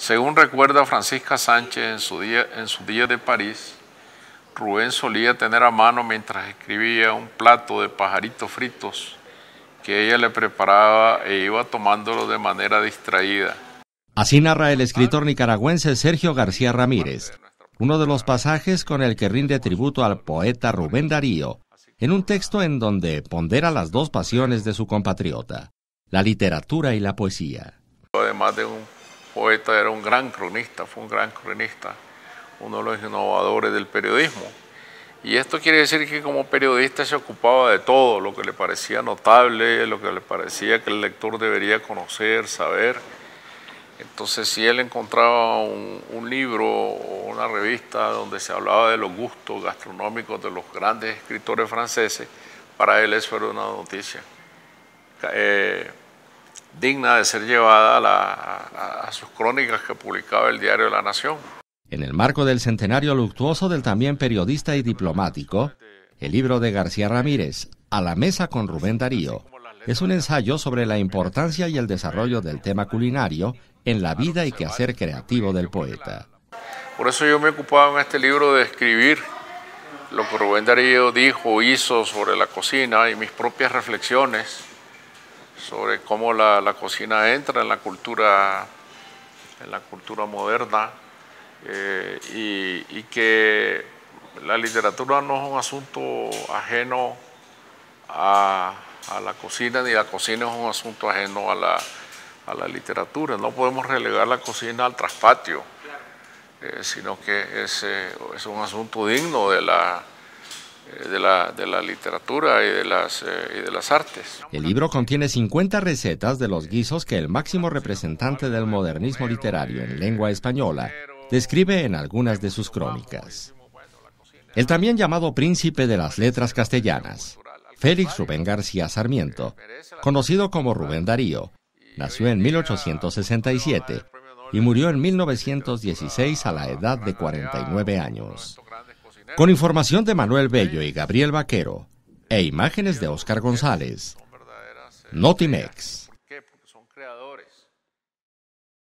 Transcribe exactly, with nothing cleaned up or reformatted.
Según recuerda Francisca Sánchez en su día, en sus días de París, Rubén solía tener a mano mientras escribía un plato de pajaritos fritos que ella le preparaba e iba tomándolo de manera distraída. Así narra el escritor nicaragüense Sergio García Ramírez, uno de los pasajes con el que rinde tributo al poeta Rubén Darío, en un texto en donde pondera las dos pasiones de su compatriota, la literatura y la poesía. Además de un poeta, era un gran cronista, fue un gran cronista, uno de los innovadores del periodismo. Y esto quiere decir que como periodista se ocupaba de todo, lo que le parecía notable, lo que le parecía que el lector debería conocer, saber. Entonces, si él encontraba un, un libro o una revista donde se hablaba de los gustos gastronómicos de los grandes escritores franceses, para él eso era una noticia eh, digna de ser llevada a, la, a, a sus crónicas que publicaba el diario La Nación. En el marco del centenario luctuoso del también periodista y diplomático, el libro de García Ramírez, A la mesa con Rubén Darío, es un ensayo sobre la importancia y el desarrollo del tema culinario en la vida y quehacer creativo del poeta. Por eso yo me he ocupado en este libro de escribir lo que Rubén Darío dijo, hizo sobre la cocina y mis propias reflexiones sobre cómo la, la cocina entra en la cultura, en la cultura moderna eh, y, y que la literatura no es un asunto ajeno a, a la cocina, ni la cocina es un asunto ajeno a la a la literatura. No podemos relegar la cocina al traspatio, eh, sino que es, eh, es un asunto digno de la, eh, de la, de la literatura y de, las, eh, y de las artes. El libro contiene cincuenta recetas de los guisos que el máximo representante del modernismo literario en lengua española describe en algunas de sus crónicas. El también llamado príncipe de las letras castellanas, Félix Rubén García Sarmiento, conocido como Rubén Darío, nació en mil ochocientos sesenta y siete y murió en mil novecientos dieciséis a la edad de cuarenta y nueve años. Con información de Manuel Bello y Gabriel Vaquero, e imágenes de Óscar González, Notimex.